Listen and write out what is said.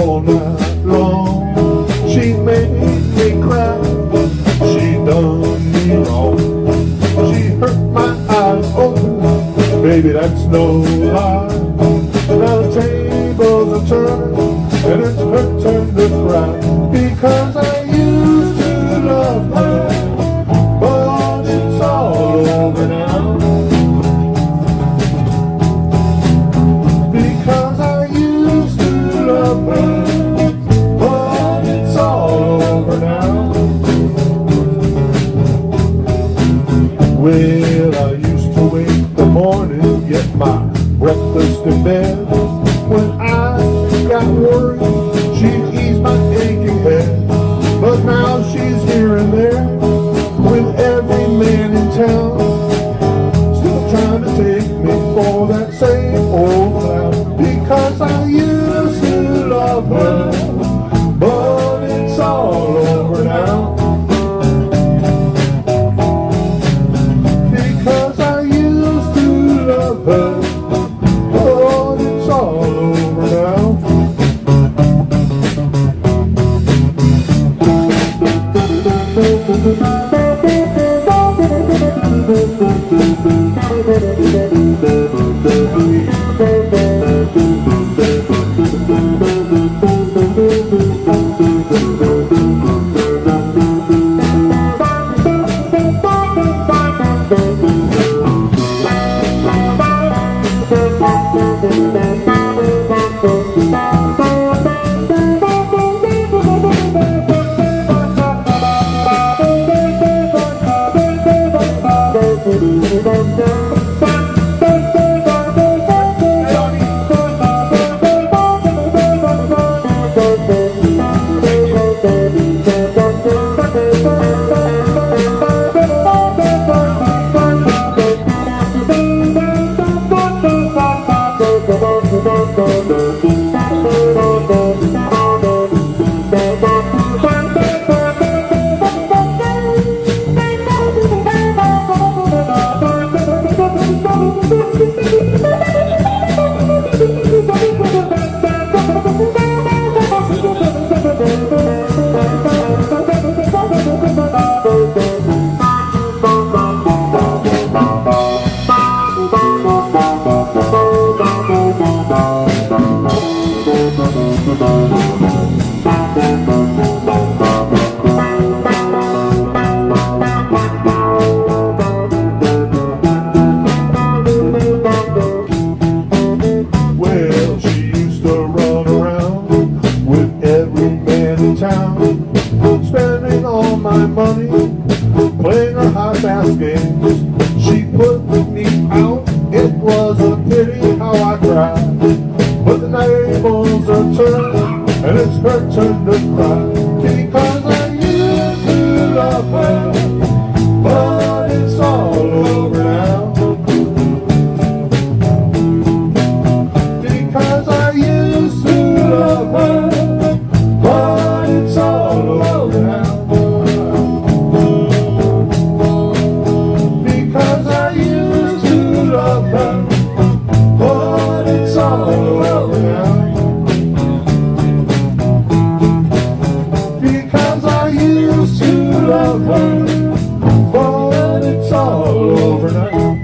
all night long. She made me cry, but she done me wrong. She hurt my eyes open, baby, that's no lie. Now the tables are turning, and it's her turn to cry, because I used to love her, but it's all over now. Because I used to love her, but it's all over now. Well, I used to wake the morning, get my breakfast in bed. When I got worried, she'd ease my aching head. But now she's here and there, with every man in town, still trying to take me for that same old clown. Because I used to love her, but it's all over now. Because I used to love her, but it's all over now. Well, she used to run around with every man in town, spending all my money, playing her high-fast games. She put me out, it was a pity how I cried. But the tables are turned, and it's her turn to cry. Because I used to love her, but it's all over now. Because I used to love her, but it's all over now. Because I used to love her, but it's all over now. Because I used to love her, but it's all over now.